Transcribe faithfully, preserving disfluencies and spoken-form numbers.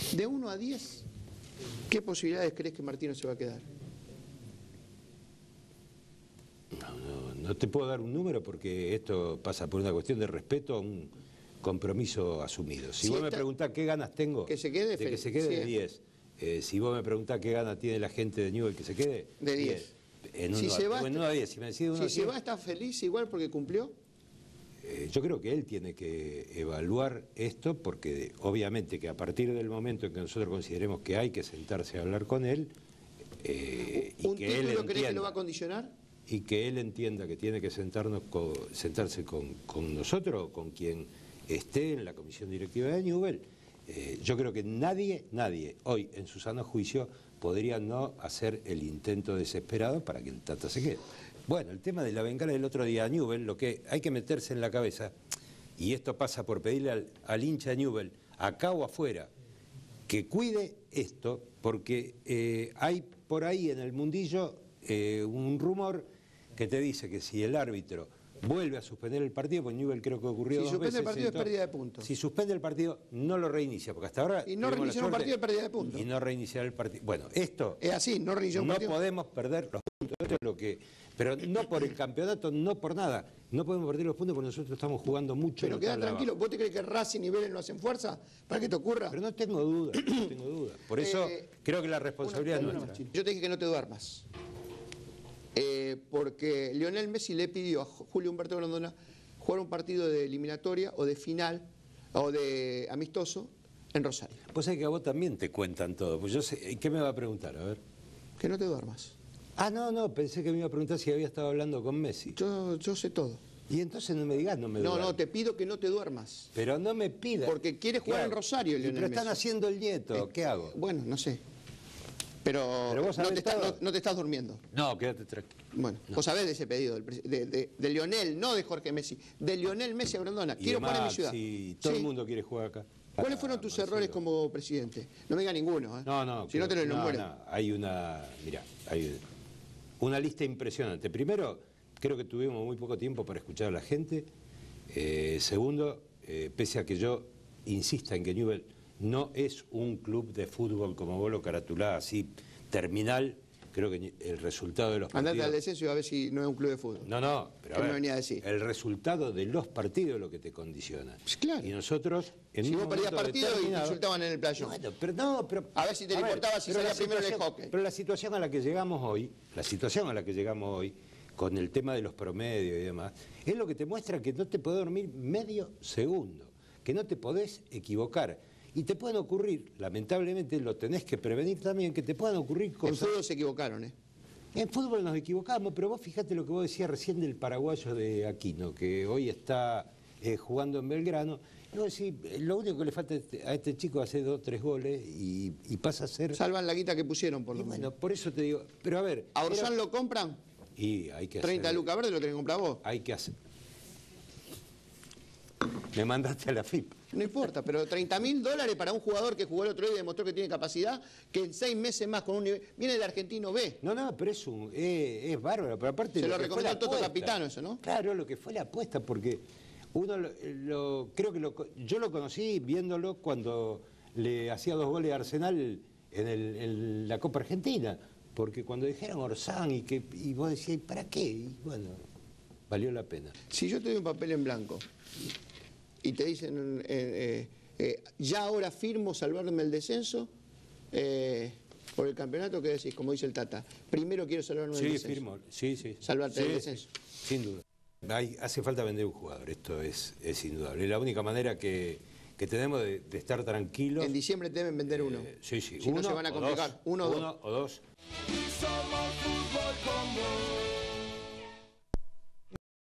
De uno a diez, ¿qué posibilidades crees que Martino se va a quedar? No, no, no te puedo dar un número porque esto pasa por una cuestión de respeto a un compromiso asumido. Si, si vos está, me preguntás qué ganas tengo que se quede, de que se quede, de diez. Eh, si vos me preguntás qué ganas tiene la gente de Newell que se quede, de diez. En si uno, se va, en uno a diez. Si, me decís uno si a se va, ¿está feliz igual porque cumplió? Eh, yo creo que él tiene que evaluar esto porque obviamente que a partir del momento en que nosotros consideremos que hay que sentarse a hablar con él, eh, y ¿Un que título él entienda, crees que lo va a condicionar? Y que él entienda que tiene que sentarnos con, sentarse con, con nosotros o con quien esté en la comisión directiva de Newell. Eh, yo creo que nadie, nadie hoy en su sano juicio podría no hacer el intento desesperado para que el Tata se quede. Bueno, el tema de la bengala del otro día a Newell, lo que hay que meterse en la cabeza, y esto pasa por pedirle al, al hincha de Newell, acá o afuera, que cuide esto, porque eh, hay por ahí en el mundillo eh, un rumor que te dice que si el árbitro vuelve a suspender el partido, pues Newell creo que ocurrió si dos veces. Si suspende el partido entonces, es pérdida de puntos. Si suspende el partido, no lo reinicia, porque hasta ahora... Y no reiniciar un partido es pérdida de puntos. Y no reiniciar el partido. Bueno, esto... Es así, no reiniciar un no partido. No podemos perder los puntos, esto es lo que... Pero no por el campeonato, no por nada. No podemos perder los puntos porque nosotros estamos jugando mucho. Pero queda tranquilo, ¿vos te crees que Racing y Vélez no hacen fuerza para que te ocurra? Pero no tengo duda, no tengo duda. Por eso eh, creo que la responsabilidad una, es nuestra. Yo te dije que no te duermas. Eh, porque Lionel Messi le pidió a Julio Humberto Grondona jugar un partido de eliminatoria o de final o de amistoso en Rosario. Pues sabés que a vos también te cuentan todo. Pues yo sé, ¿qué me va a preguntar? A ver. Que no te duermas. Ah, no, no, pensé que me iba a preguntar si había estado hablando con Messi. Yo, yo sé todo. Y entonces no me digas, no me No, duermo. no, te pido que no te duermas. Pero no me pidas. Porque quieres jugar en Rosario, Lionel Pero están Messi. haciendo el nieto, eh, ¿qué hago? Bueno, no sé. Pero, Pero vos no, te está, no, no te estás durmiendo. No, quédate tranquilo. Bueno, no. Vos sabés de ese pedido, de, de, de, de Lionel, no de Jorge Messi, de Lionel Messi a Grondona. Y Quiero además, jugar en mi ciudad. Si todo sí. el mundo quiere jugar acá. ¿Cuáles fueron tus Marcelo. errores como presidente? No me diga ninguno, ¿eh? No, no. Si no te lo enumero. No, no, hay una, mirá, hay una lista impresionante. Primero, creo que tuvimos muy poco tiempo para escuchar a la gente. Eh, segundo, eh, pese a que yo insista en que Newell no es un club de fútbol como vos lo caratulás, así, terminal, creo que el resultado de los partidos... Andate al descenso y a ver si no es un club de fútbol. No, no, pero a ¿Qué ver, me venía a decir? El resultado de los partidos es lo que te condiciona. Pues claro. Y nosotros... En si un vos perdías partidos y te insultaban en el playón. Bueno, pero no, pero... A ver si te le importaba si salía primero en el hockey. Pero la situación a la que llegamos hoy, la situación a la que llegamos hoy, con el tema de los promedios y demás, es lo que te muestra que no te podés dormir medio segundo, que no te podés equivocar. Y te pueden ocurrir, lamentablemente lo tenés que prevenir también, que te puedan ocurrir cosas... En fútbol se equivocaron, ¿eh? En fútbol nos equivocamos, pero vos fíjate lo que vos decías recién del paraguayo de Aquino, que hoy está eh, jugando en Belgrano. Y vos decís, lo único que le falta a este chico es hacer dos o tres goles y, y pasa a ser... Salvan la guita que pusieron, por lo menos. Bueno, por eso te digo, pero a ver... ¿A Orsán era... lo compran? Y hay que treinta hacer... lucas verdes lo tenés que comprar vos. Hay que hacer... Me mandaste a la F I P. No importa, pero treinta mil dólares para un jugador que jugó el otro día y demostró que tiene capacidad, que en seis meses más con un nivel... Viene del Argentino B. No, no, pero es un es, es bárbaro. Pero aparte se lo, lo recomendó el Toto Capitano eso, ¿no? Claro, lo que fue la apuesta, porque uno lo, lo creo que lo, yo lo conocí viéndolo cuando le hacía dos goles a Arsenal en, el, en la Copa Argentina. Porque cuando dijeron Orsán y que y vos decías, ¿para qué? Y bueno, valió la pena. Si yo te doy un papel en blanco y te dicen, eh, eh, eh, ya ahora firmo salvarme el descenso eh, por el campeonato, ¿qué decís? Como dice el Tata, primero quiero salvarme sí, el descenso. Firmo. Sí, sí, salvarte sí, del descenso. Sí, sin duda. Hay, hace falta vender un jugador, esto es, es indudable. Es la única manera que, que tenemos de, de estar tranquilos. En diciembre te deben vender uno. Eh, sí, sí. Si uno, no se van a complicar. Dos, uno o uno dos. o dos. Y somos fútbol como